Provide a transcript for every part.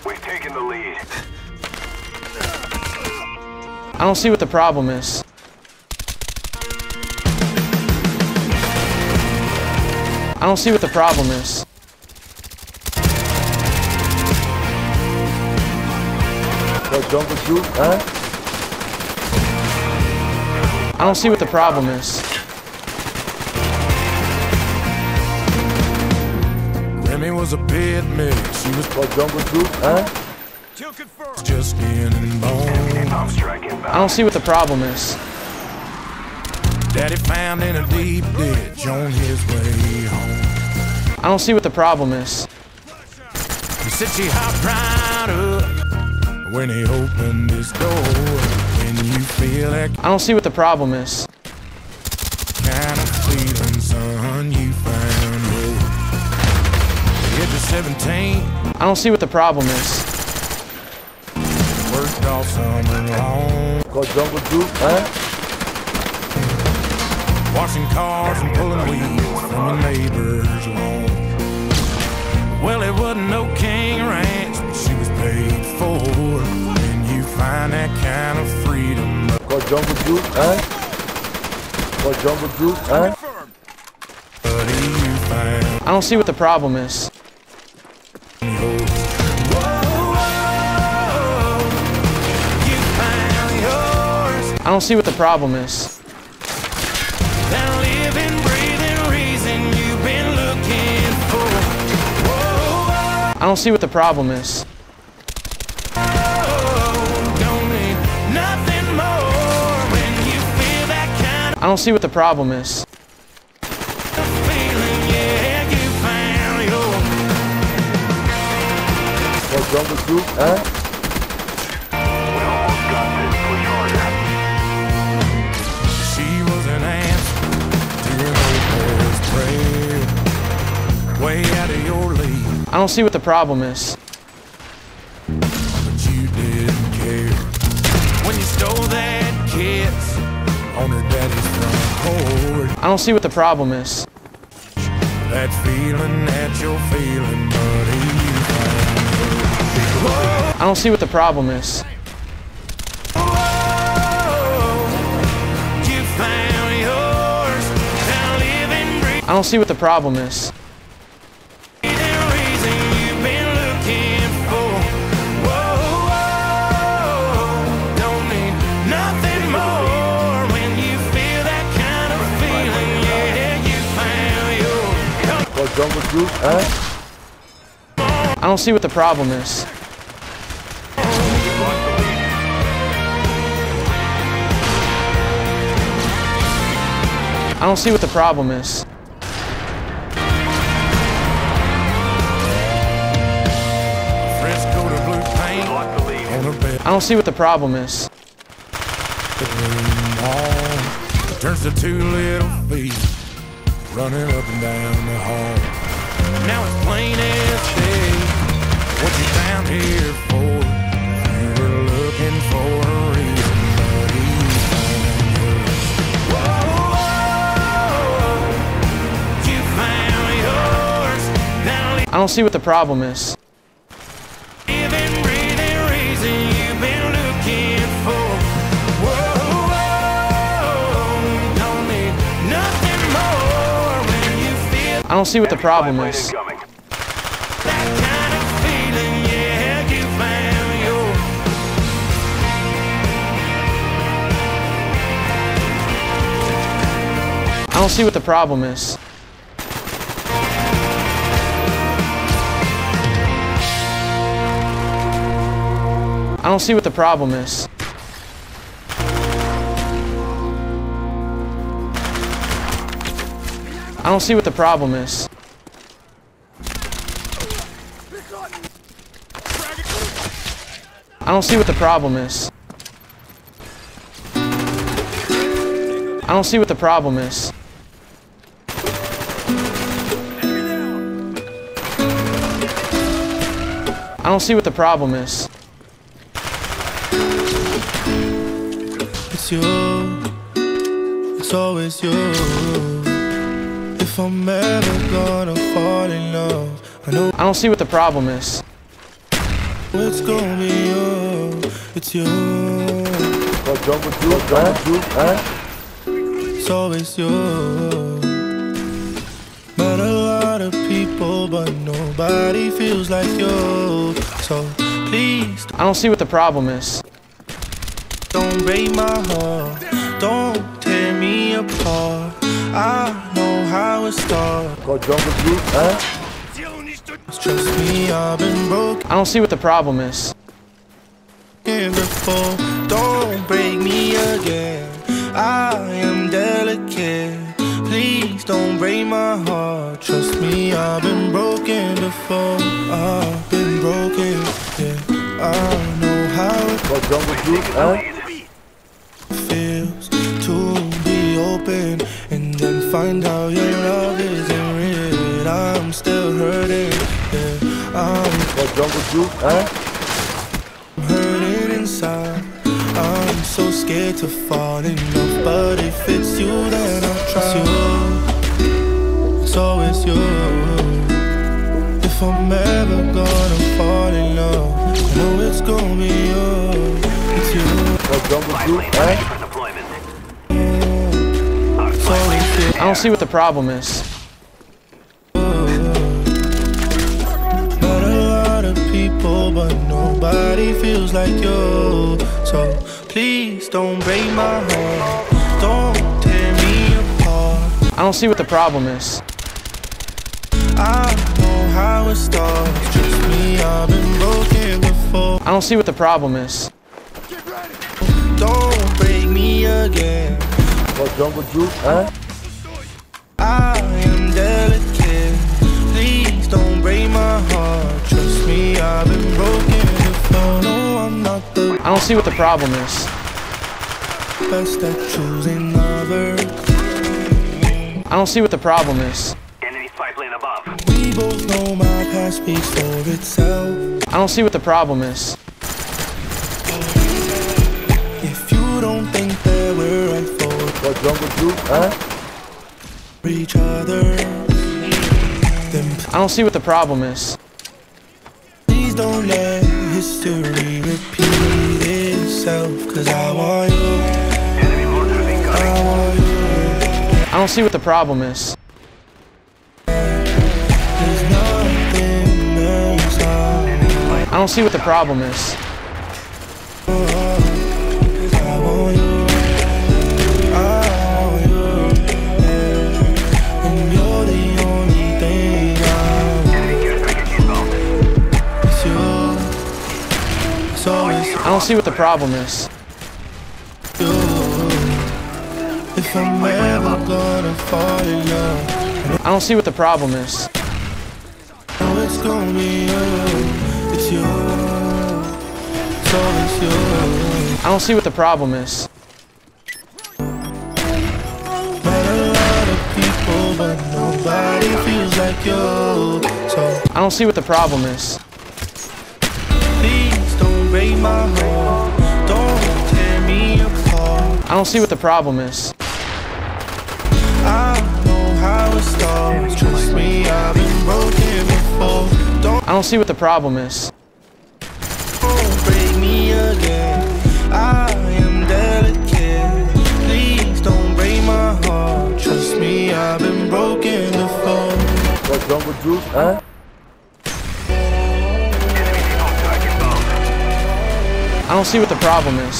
We've taken the lead. I don't see what the problem is. I don't see what the problem is. Jungle Juice, huh? I don't see what the problem is. Remy was a pit mix. She was Jungle Juice, huh? just getting born. I'm striking back. I don't see what the problem is. Daddy found in a deep ditch on his way home. I don't see what the problem is. He said she hopped right up when he opened his door. When you feel that I don't see what the problem is. kind of feeling, son, you found hope. Hit the 17, I don't see what the problem is. worked all summer long. Jungle Juice, huh? Washing cars and pulling weeds from a neighbor's lawn. Well, it wasn't no king ranch, but she was paid for. When you find that kind of freedom, Jungle Juice, huh? Jungle Juice, huh? buddy, you found I don't see what the problem is. yours. Whoa, you found yours. I don't see what the problem is. That living, breathing reason you've been looking for. Whoa, I don't see what the problem is. don't need nothing more when you feel that kind I don't see what the problem is. of feeling. Yeah, you found yours. Jungle Juice, huh? We almost got this. Push harder. She was an answer to an old prayer. Way out of your league, I don't see what the problem is. but you didn't care. When you stole that kiss on her daddy's front porch. I don't see what the problem is. That feeling that you're feeling, buddy, you found. I don't see what the problem is. You found yours. Now living, breathing I don't see what the problem is. reason you've been looking for. Whoa, don't need nothing more when you feel that kind of feeling. Yeah, you found yours. Jungle Juice, huh? I don't see what the problem is. I don't see what the problem is. Fresco to blue paint Lock the lead. on her bed. I don't see what the problem is. Turns to two little feet running up and down the hall. Now it's plain as day what you found here for. You were looking for a reason, but you found yours. Whoa, you found yours. Now I don't see what the problem is. living, breathing reason you've been looking for. Whoa, don't need nothing more when you feel I don't see what the problem is. Incoming. that kind of feeling. Yeah, you found yours. I don't see what the problem is. I don't see what the problem is. I don't see what the problem is. I don't see what the problem is. I don't see what the problem is. I don't see what the problem is. It's you, it's always you. If I'm ever gonna fall in love, I know I don't see what the problem is. It's gonna be you, it's you. Got jungle juice, It's always you. Met a lot of people, but nobody feels like you. So please I don't see what the problem is. don't break my heart, don't tear me apart. I know how it starts. Got jungle juice, Trust me, I've been broken I don't see what the problem is. before. Don't break me again. I am delicate. Please don't break my heart. Trust me, I've been broken before. I've been broken, yeah. I know how it got jungle juice, feels to be open and then find out your love isn't real. I'm still hurting, yeah. I'm got jungle juice, hurting inside. I'm so scared to fall in love, but if it's you, then I'll trust you. It's always you. If I'm ever gonna fall in love, I know it's gonna be you. It's you. got jungle juice, For deployment. It's always you. I don't see what the problem is. Not a lot of people, but nobody feels like you. So please don't break my heart, don't tear me apart. I don't see what the problem is. I know how it starts. Trust me, I've been broken before. I don't see what the problem is. Don't break me again. got jungle juice, I am delicate. Please don't break my heart. Trust me, I've been broken before. No, I'm not the I don't see what the problem is. best at choosing lovers. I don't see what the problem is. Enemy spy plane above. We both know my past speaks for itself. I don't see what the problem is. If you don't think that we're right for got jungle juice, each other, then I don't see what the problem is. please don't let history repeat itself. Cause I want you, Enemy mortar incoming. I want you. I don't see what the problem is. There's nothing else I don't see what the problem is. I want you, I want you, yeah. And you're the only thing I want. Enemy care package inbound. It's you, it's always I don't see what the problem is. you. If I'm ever gonna fall in love, I don't see what the problem is. oh, it's gonna be you. It's you. It's always you. I don't see what the problem is. Met a lot of people, but nobody feels like you. So I don't see what the problem is. please don't break my heart. Don't tear me apart. I don't see what the problem is. I know how it starts. Trust me, I've been broken before. Don't I don't see what the problem is. break me again. I am delicate. Please don't break my heart. Trust me, I've been broken before. got jungle juice, Enemy vehicle track inbound. I don't see what the problem is.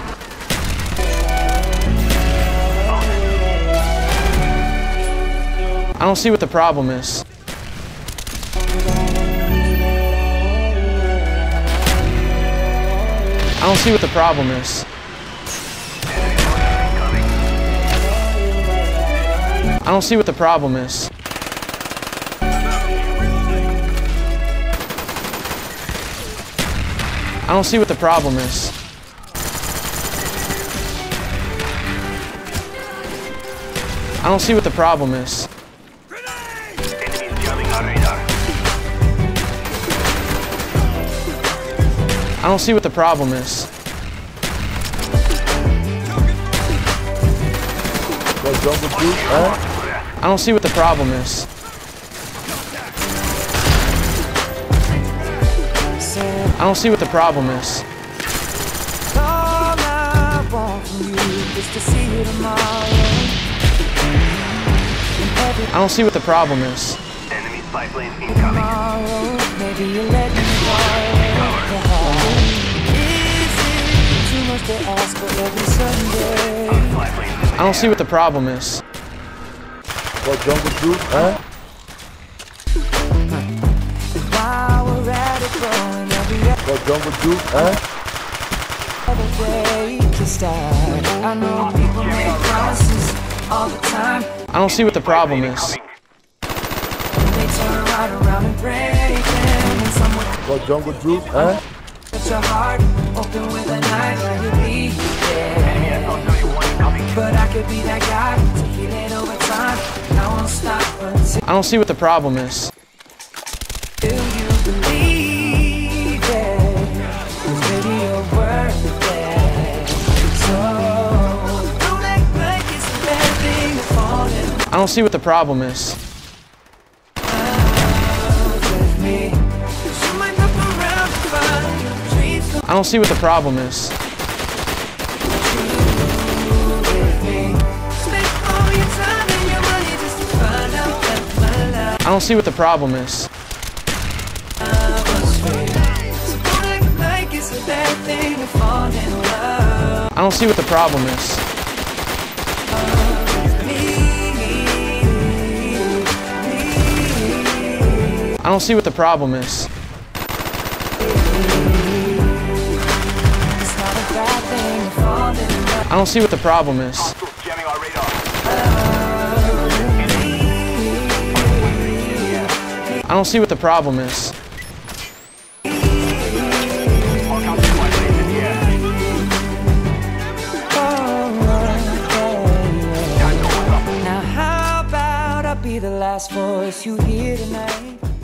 I don't see what the problem is. I don't see what the problem is. I don't see what the problem is. I don't see what the problem is. I don't see what the problem is. Enemies jamming our radar. I don't see what the problem is. got jungle juice, I don't see what the problem is. said, I don't see what the problem is. all I want from you is to see you tomorrow. I don't see what the problem is. Enemy spy plane incoming. Tomorrow, maybe you let me borrow. Is it too much to ask for every Sunday? Spy plane in the I don't see what the problem is. What jungle juice, huh? While we're at it, growing every What jungle juice, huh? other day to start. I know people make promises all the time. I don't see what the problem is. They turn right around and break them. And someone What jungle juice, huh? cut your heart open with a knife. I could be there, I'll tell you one coming. but I could be that guy to heal it over time. I won't stop until I don't see what the problem is. you believe it. 'Cause baby, you're worth it. So don't act like it's a bad thing to fall in I don't see what the problem is. love with me. You might look around and find your dreams come I don't see what the problem is. true with me. Spend all your time and your money just to find out that my love I don't see what the problem is. was free. So don't act like it's a bad thing to fall in love I don't see what the problem is. with me. I don't see what the problem is. It's not a bad thing to fall in love I don't see what the problem is. Hostiles jamming our radar. I don't see what the problem is. All counter spy planes in the air. Now how about I be the last voice you hear tonight?